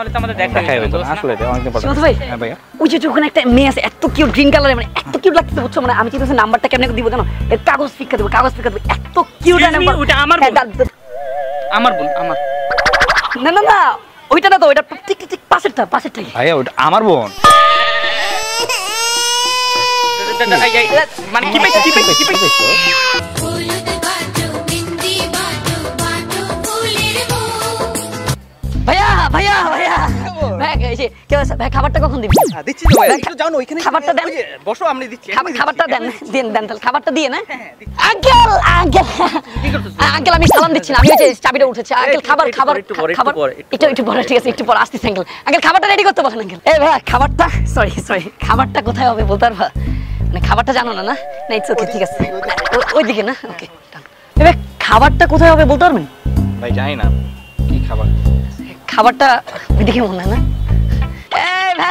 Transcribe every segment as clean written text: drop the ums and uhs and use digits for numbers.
তাহলে তো আমাদের দেখা হইতো না আসলে অনেকদিন পর। সুমন্ত ভাই হ্যাঁ ভাইয়া ওই যে ওখানে একটা মেয়ে আছে এত কিউট গ্রিন কালারে মানে এত কিউট লাগছে বুঝছো মানে আমি চিন্তা নাম্বারটা কেমনে দিব জানো এর কাগজ ফিক্কা দেব এত কিউট নাম্বার ওটা আমার বোন আমার বোন আমার না না না ওইটা না তো ওইটা ঠিক ঠিক পাশেরটা ভাইয়া ওটা আমার বোন মানে কি পাইছো ভাইয়া ভাইয়া ভাইয়া ভাই কি হইছে ভাই খাবারটা কখন দিবি দিচ্ছি তো ভাই একটু যাও না ওইখানে খাবারটা দেন বসো আমি দিচ্ছি খাবারটা দেন তাহলে খাবারটা দিয়ে না আঙ্কেল আমি সালাম দিচ্ছি না আমি এই যে চাবিটা উঠেছে আঙ্কেল খাবার একটু পরে ঠিক আছে একটু পরে আসতেছি আঙ্কেল খাবারটা রেডি করতে বলেন আঙ্কেল এই ভাই খাবারটা সরি খাবারটা কোথায় হবে বলতে পারবা মানে খাবারটা জানো না ইটস ওকে ঠিক আছে ওইদিকে না ওকে এবার খাবারটা কোথায় হবে বলতে পারবেন ভাই জানি না কি খাবারটা ওইদিকে মনে হয় না এই ভাই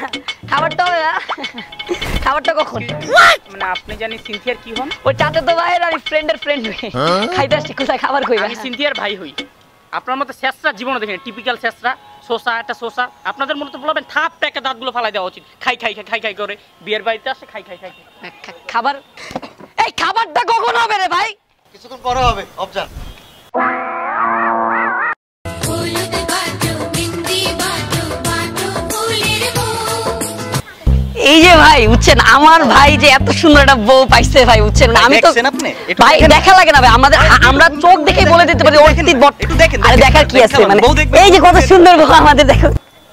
খাবারটা কখন মানে আপনি জানি সিনথিয়ার কি হন ওই চাতে তো ভাই আর ফ্রেন্ডের ফ্রেন্ড হই খাইতে আসছি কোথায় খাবার কইবা আমি সিনথিয়ার ভাই হই আপনার মতো শেষরা জীবনে দেখেন টিপিক্যাল শেষরা শোষা আপনাদের মনে তো বলবেন থাপ টাকা দাঁতগুলো ফালাই দেওয়া উচিত খাই করে বিয়ের বাড়িতে আসে খাই খাবার এই খাবারটা কখন হবে রে ভাই কিছুক্ষণ পরে হবে অবজার্ভ এই যে ভাই বুঝছেন আমার ভাই যে এত সুন্দর একটা বউ পাইছে ভাই বুঝছেন আমি তো ভাই দেখা লাগে না ভাই আমরা চোখ দেখে বলে দিতে পারি একটু দেখেন আরে দেখার কি আছে মানে এই যে কত সুন্দর বউ আমাদের দেখো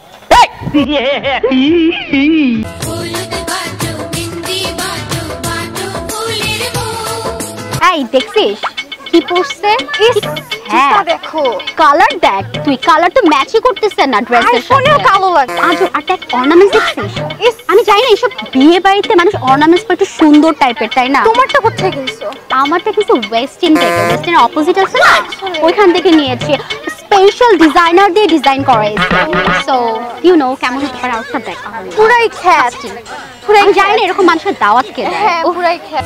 এই দেখছিস কি পরছে হ্যাঁ দেখো কালার দেখ তুই কালার তো ম্যাচই করতেছ না ড্রেসের সাথে কালো লাগে আজও আটাক অর্নামেন্টস দেখছিস আমি জানি না এইসব বিয়ে বাড়িতে মানুষ অর্নামেন্টস পরে একটু সুন্দর টাইপের তাই না তোমারটা কোথায় কিনছো আমারটা কিছু ওয়েস্টার্ন থেকে ওয়েস্টার্নের অপোজিট আছে না ওইখান থেকে নিয়েছি স্পেশাল ডিজাইনার দিয়ে ডিজাইন করাইছে সো ইউ নো কেমন হতে পারে আউটফিট দেখ পুরাই খ্যাত পুরাই জানি না এরকম মানুষের দাওয়াত কে দেয় হ্যাঁ পুরাই খ্যাত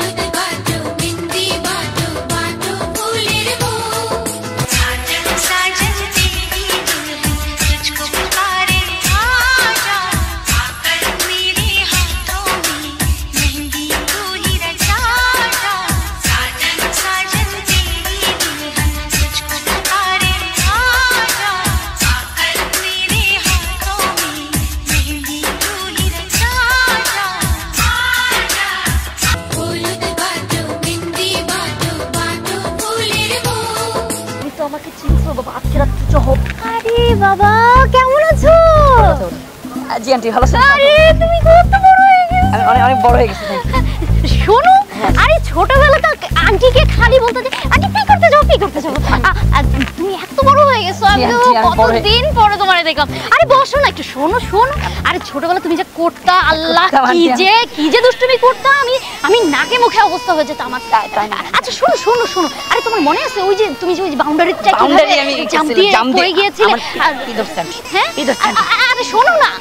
আরে বাবা কেমন আছো জি আন্টি ভালো আছেন আরে তুমি কত বড় হয়ে গেছো আমি অনেক বড় হয়ে গেছি শোনো আরে ছোটবেলাটা আন্টিকে খালি বলতে যে আন্টি কি করতে যাও তুমি এত বড় হয়ে গেছো আমি কতদিন পরে তোমারে দেখলাম আরে বসো না একটু শোনো আরে ছোটবেলা তুমি যে করতা আল্লাহ কি যে দুষ্টুমি করতা আমি নাকে মুখে অবস্থা হয়ে যেত আমার আচ্ছা শোনো আরে তোমার মনে আছে ওই যে তুমি যে ওই বাউন্ডারিটা আমি জাম্প পড়ে গিয়েছিলে কি দোস্তান হ্যাঁ আরে শোনো না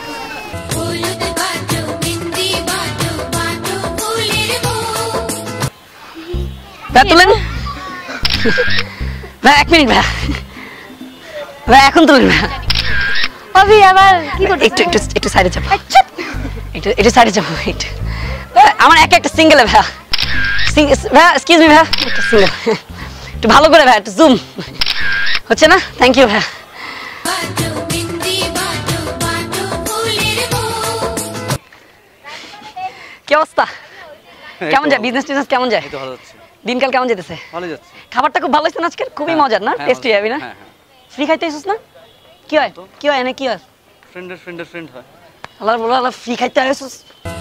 তুলেন ভাই এক মিনিট ভাই এখন তুলেন ভাবি আবার কি করতে একটু সাইডে যাবো একটু সাইডে যাবো আমার একটা সিঙ্গেল ভাই এক্সকিউজ মি ভাই একটা সিঙ্গেল একটু ভালো করে ভাই একটু জুম হচ্ছে না থ্যাংক ইউ ভাই কি অবস্থা কেমন যায় বিজনেস কেমন যায় ভালো যাচ্ছে দিনকাল কেমন যেতেছে ভালো যাচ্ছে খাবারটা খুব ভালো হয়েছে না আজকে খুবই মজার না টেস্টি হবে না ফ্রি খাইতে এসেছিস না কি হয় এনে কি হয় ফ্রেন্ড হয় আল্লাহ বলো আল্লাহ ফ্রি খাইতে এসেছিস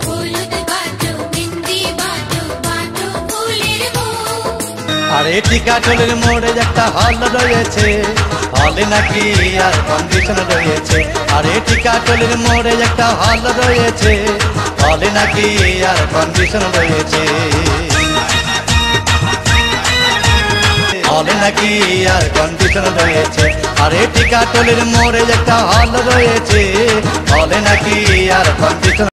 আরে টিকা টোলের মোড়ে একটা হল রয়েছে হলে নাকি আর কন্ডিশন রয়েছে আরে টিকা টোলের মোড়ে একটা হল রয়েছে হলে নাকি আর কন্ডিশন রয়েছে হলে নাকি আর কন্ডিশন রয়েছে আরে টিকা টোলের মোড়ে একটা হল রয়েছে হলে নাকি আর কন্ডিশন